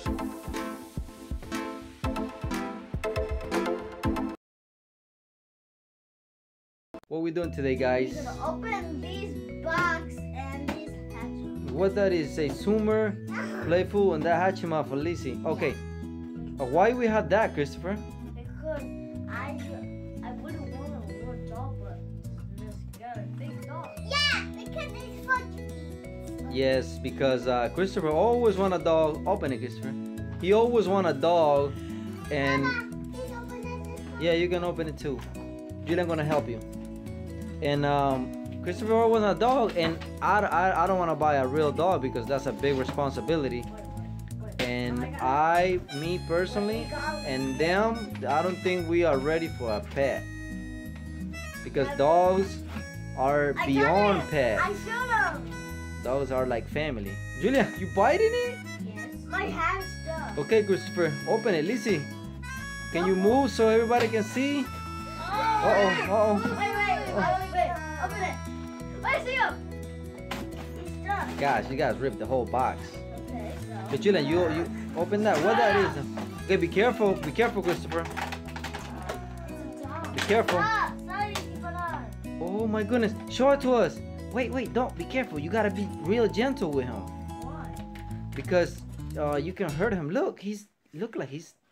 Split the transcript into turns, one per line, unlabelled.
What we doing today, guys?
We're gonna open these box and these hatchimals.
What that is? Say Sumer, Playful, and that Hachimal for Lizzie. Okay. Why we have that, Christopher?
Because I wouldn't want a little doll, but this got a big doll. Yeah, because it's fun to eat.
Yes, because Christopher always want a dog. Open it, Christopher. He always want a dog, and
Mama, please open it.
yeah, you can open it too. Julian gonna help you. And Christopher always want a dog, and I don't want to buy a real dog because that's a big responsibility. And me personally, and them, I don't think we are ready for a pet because dogs are beyond pets.
I showed them.
Dogs are like family. Julia, you biting it?
Yes. My hand's stuck.
Okay, Christopher, open it. Lizzie, can you move so everybody can see? Uh-oh.
Wait. Open it. Wait, see you. He's stuck.
Gosh, you guys ripped the whole box.
Okay, so.
But Julian, you open that. What that is? Okay, be careful. Be careful, Christopher. Be careful.
Sorry, keep it on.
Oh my goodness. Show it to us. Wait, don't. Be careful. You gotta be real gentle with him.
Why?
Because you can hurt him. Look like he's